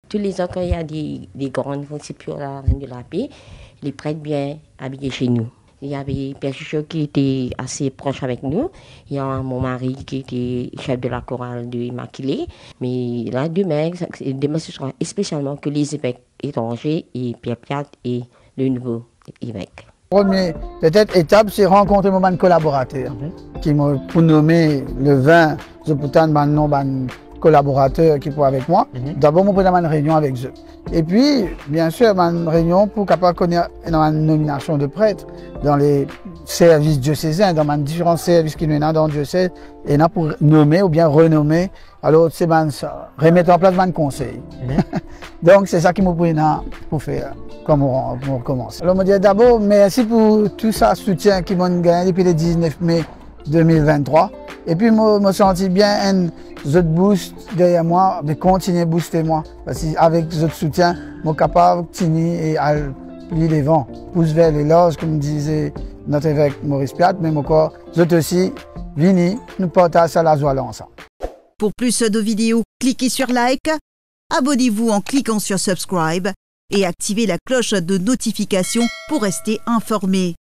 Tous les ans, quand il y a des grandes fonctions pour la Reine de la Paix, les prêtres viennent habiller chez nous. Il y avait Père Chuchot qui était assez proche avec nous. Il y a mon mari qui était chef de la chorale de l'Immaculée. Mais là, demain ce sera spécialement que les évêques étrangers et Pierre Piat et le nouveau évêque. Première peut-être étape, c'est rencontrer mon collaborateur qui m'a pour nommer le 20, je peux prendre mon collaborateur qui pour avec moi. D'abord, je prends une réunion avec eux. Et puis, bien sûr, une réunion pour capable connaître une nomination de prêtre dans les services diocésains, dans les différents services qui nous ont dans le diocèse, et là pour nommer ou bien renommer. Alors, c'est remettre en place un conseil. Donc, c'est ça qui m'a pris pour faire, comme on commence. Alors, je me dis d'abord, merci pour tout ça, soutien qui m'ont gagné depuis le 19 mai 2023. Et puis, je me sens bien un autre boost derrière moi, de continuer à booster moi. Parce qu'avec ce soutien, je suis capable de continuer et aller plus devant, pousse vers les loges, comme disait notre évêque Maurice Piat, mais encore, je aussi, venez, nous partageons la joie ensemble. Pour plus de vidéos, cliquez sur like, abonnez-vous en cliquant sur subscribe et activez la cloche de notification pour rester informé.